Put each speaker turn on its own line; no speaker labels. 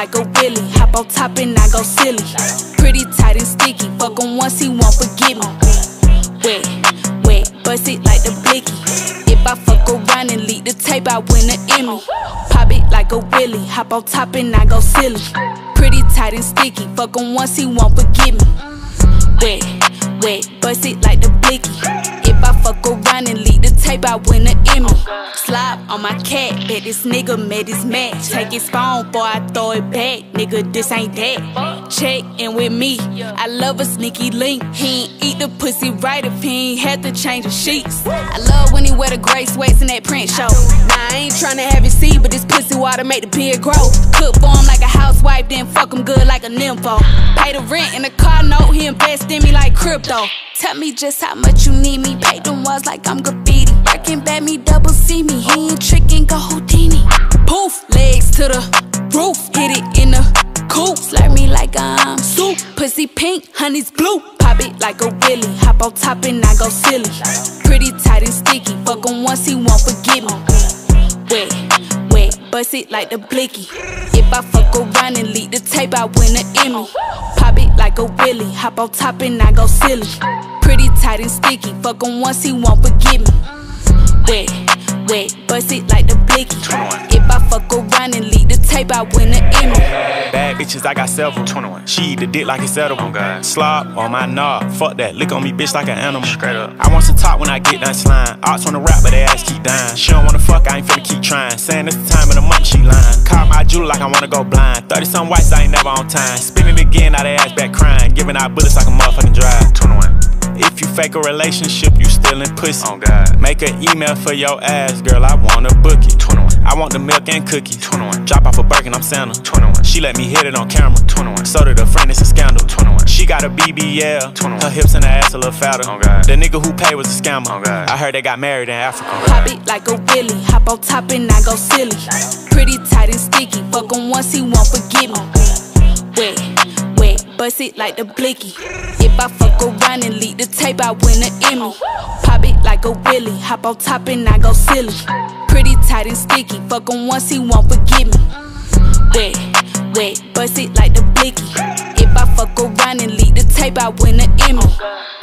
like a wheelie. Hop on top and I go silly. Pretty tight and sticky. Fuck him once, he won't forget me. Wet, wet, bust it like the blicky. If I fuck around and leak the tape, I win an Emmy. Pop it like a wheelie. Hop on top and I go silly. Pretty tight and sticky. Fuck him once, he won't forget me. Wet, wet, bust it like the blicky. If I fuck around and leak the tape, I win an Emmy. Slide on my cat, bet this nigga made his match. Take his phone, boy, I throw it back. Nigga, this ain't that. Check in with me, I love a sneaky link. He ain't eat the pussy right if he ain't had to change the sheets. I love when he wear the gray sweats in that print show. Nah, I ain't tryna have you see, but this pussy water make the beard grow. Cook for him like a housewife, then fuck him good like a nympho. Pay the rent in the car note, he invest in me like crypto. Tell me just how much you need me. Paint them walls like I'm graffiti. Working bad, me double see me. He ain't tricking, go Houdini. Poof, legs to the roof. Hit it in the coop. Slurp me like I'm soup. Pussy pink, honey's blue. Pop it like a wheelie. Hop on top and I go silly. Pretty tight and sticky. Fuck him once, he won't forget me. Wet, wet, bust it like the blicky. If I fuck around and leak the tape, I win an Emmy. Pop it like a wheelie. Hop on top and I go silly. Pretty tight and sticky. Fuck him once, he won't forget me. Wet, wet, bust it like the blicky. If I fuck around and leak the tape, I win an Emmy.
Bad bitches, I got several. 21. She eat the dick like it's edible. Slob on my knob. Fuck that, lick on me, bitch, like an animal. Straight up. I want some top when I get done slime. Ops wanna rap, but they ass keep dying. She don't wanna fuck, I ain't finna keep trying. Saying it's the time of the month, she lying. Caught my jewel like I wanna go blind. 30-something whites, I ain't never on time. Spinning again, now they ass back crying. Giving out bullets like a motherfucking drive. 21. If you fake a relationship, you still in pussy. Oh God. Make an email for your ass, girl, I wanna book it. 21. I want the milk and cookies. 21. Drop off a Birkin, I'm Santa. 21. She let me hit it on camera. 21. So did a friend, it's a scandal. 21. She got a BBL. 21. Her hips and her ass a little fatter. Oh God. The nigga who paid was a scammer. Oh God. I heard they got married in Africa. Oh
Pop it like a wheelie. Hop on top and I go silly. Pretty tight and sticky. Fuck him once, he won't forget me. Wet, wet, bust it like the blicky. If I fuck around and leak the tape, I win an Emmy. Pop it like a wheelie. Hop on top and I go silly. Pretty tight and sticky. Fuck him once, he won't forget me. Wet, wet, bust it like the blicky. If I fuck around and leak the tape, I win an Emmy.